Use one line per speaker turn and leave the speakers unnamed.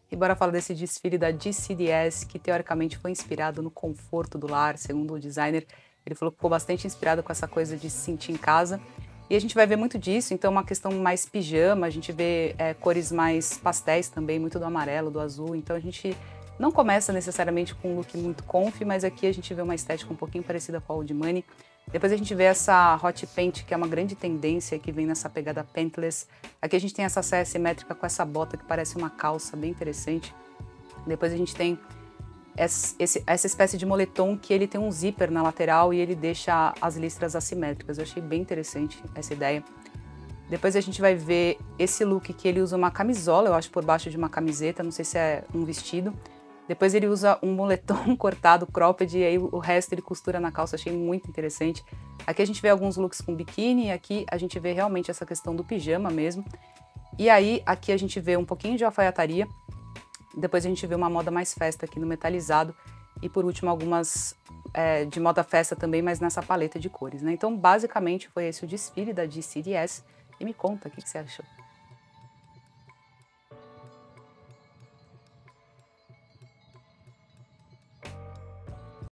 E bora falar desse desfile da GCDS, que teoricamente foi inspirado no conforto do lar, segundo o designer. Ele falou que ficou bastante inspirado com essa coisa de se sentir em casa. E a gente vai ver muito disso, então uma questão mais pijama, a gente vê cores mais pastéis também, muito do amarelo, do azul. Então a gente não começa necessariamente com um look muito comfy, mas aqui a gente vê uma estética um pouquinho parecida com a Old Money. Depois a gente vê essa hot paint, que é uma grande tendência, que vem nessa pegada pantless. Aqui a gente tem essa saia simétrica com essa bota que parece uma calça, bem interessante. Depois a gente tem essa espécie de moletom que ele tem um zíper na lateral e ele deixa as listras assimétricas. Eu achei bem interessante essa ideia. Depois a gente vai ver esse look que ele usa uma camisola, eu acho, por baixo de uma camiseta, não sei se é um vestido. Depois ele usa um moletom cortado, cropped, e aí o resto ele costura na calça, achei muito interessante. Aqui a gente vê alguns looks com biquíni, e aqui a gente vê realmente essa questão do pijama mesmo. E aí aqui a gente vê um pouquinho de alfaiataria, depois a gente vê uma moda mais festa aqui no metalizado, e por último algumas de moda festa também, mas nessa paleta de cores, né? Então basicamente foi esse o desfile da GCDS, e me conta o que você achou.